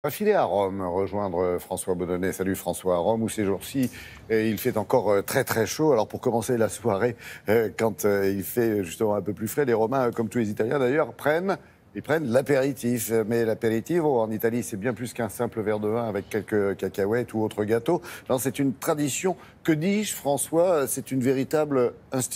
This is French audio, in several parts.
On va filer à Rome, rejoindre François Bonnonnet. Salut François, à Rome où ces jours-ci, il fait encore très très chaud. Alors pour commencer la soirée, quand il fait justement un peu plus frais, les Romains, comme tous les Italiens d'ailleurs, ils prennent l'apéritif. Mais l'apéritivo en Italie, c'est bien plus qu'un simple verre de vin avec quelques cacahuètes ou autre gâteau. Non, c'est une tradition. Que dis-je François, c'est une véritable institution ?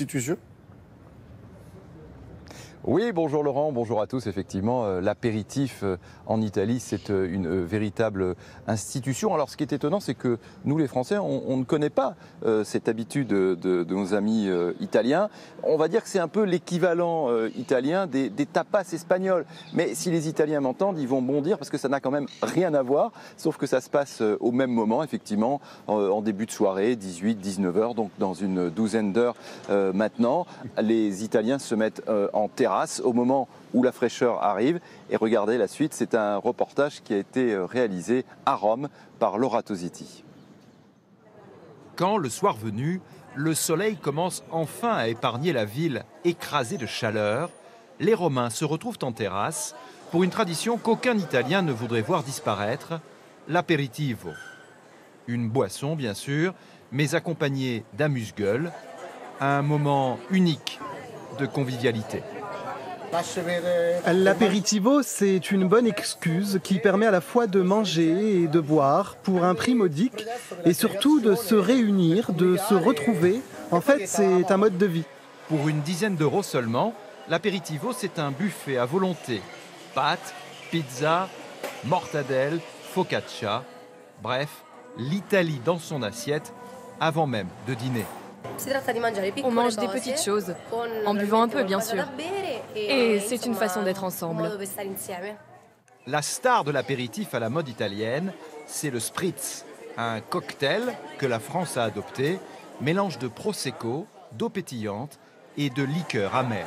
Oui, bonjour Laurent, bonjour à tous. Effectivement, l'apéritif en Italie, c'est une véritable institution. Alors ce qui est étonnant, c'est que nous les Français, on ne connaît pas cette habitude de nos amis italiens. On va dire que c'est un peu l'équivalent italien des tapas espagnols. Mais si les Italiens m'entendent, ils vont bondir parce que ça n'a quand même rien à voir. Sauf que ça se passe au même moment, effectivement, en début de soirée, 18-19 h, donc dans une douzaine d'heures maintenant. Les Italiens se mettent en terrasse au moment où la fraîcheur arrive. Et regardez la suite, c'est un reportage qui a été réalisé à Rome par Laura Tositi. Quand, le soir venu, le soleil commence enfin à épargner la ville écrasée de chaleur, les Romains se retrouvent en terrasse pour une tradition qu'aucun Italien ne voudrait voir disparaître, l'aperitivo. Une boisson, bien sûr, mais accompagnée d'amuse-gueule, un moment unique de convivialité. L'apéritivo, c'est une bonne excuse qui permet à la fois de manger et de boire pour un prix modique et surtout de se réunir, de se retrouver. En fait, c'est un mode de vie. Pour une dizaine d'euros seulement, l'apéritivo, c'est un buffet à volonté. Pâtes, pizza, mortadelle, focaccia. Bref, l'Italie dans son assiette avant même de dîner. On mange des petites choses, en buvant un peu bien sûr. Et c'est une façon d'être ensemble. La star de l'apéritif à la mode italienne, c'est le spritz, un cocktail que la France a adopté, mélange de prosecco, d'eau pétillante et de liqueur amère.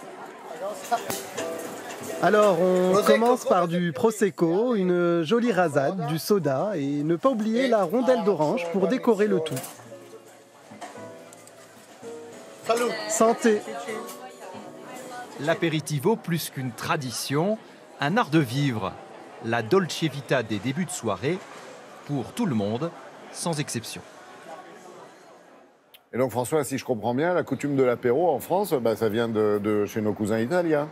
Alors, on commence par du prosecco, une jolie rasade, du soda et ne pas oublier la rondelle d'orange pour décorer le tout. Santé. L'apéritivo, plus qu'une tradition, un art de vivre, la dolce vita des débuts de soirée, pour tout le monde, sans exception. Et donc François, si je comprends bien, la coutume de l'apéro en France, ça vient de chez nos cousins italiens.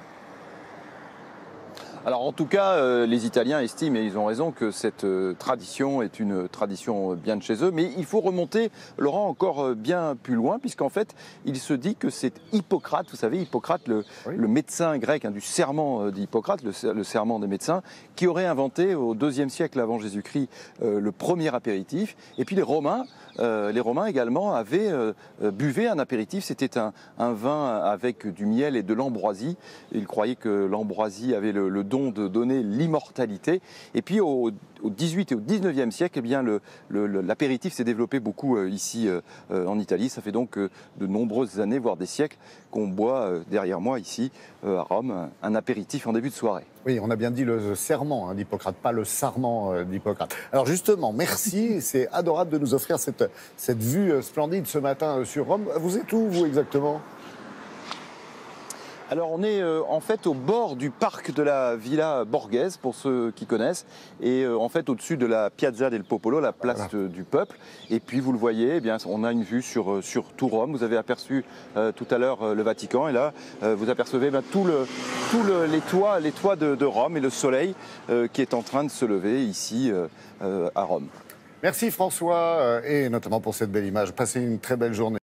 Alors en tout cas, les Italiens estiment, et ils ont raison, que cette tradition est une tradition bien de chez eux. Mais il faut remonter, Laurent, encore bien plus loin, puisqu'en fait, il se dit que c'est Hippocrate, vous savez, Hippocrate, le médecin grec, du serment d'Hippocrate, le serment des médecins, qui aurait inventé au IIe siècle avant Jésus-Christ le premier apéritif. Et puis les Romains également buvaient un apéritif, c'était un vin avec du miel et de l'ambroisie. Ils croyaient que l'ambroisie avait le don de donner l'immortalité. Et puis au XVIIIe et au XIXe siècle, eh bien, l'apéritif s'est développé beaucoup ici en Italie. Ça fait donc de nombreuses années, voire des siècles, qu'on boit derrière moi ici à Rome un apéritif en début de soirée. Oui, on a bien dit le serment d'Hippocrate, pas le sarment d'Hippocrate. Alors justement, merci, c'est adorable de nous offrir cette vue splendide ce matin sur Rome. Vous êtes où, vous, exactement ? Alors on est en fait au bord du parc de la Villa Borghese, pour ceux qui connaissent, et en fait au-dessus de la Piazza del Popolo, la place du peuple. Et puis vous le voyez, eh bien, on a une vue sur tout Rome. Vous avez aperçu tout à l'heure le Vatican, et là vous apercevez les toits de Rome et le soleil qui est en train de se lever ici à Rome. Merci François, et notamment pour cette belle image. Passez une très belle journée.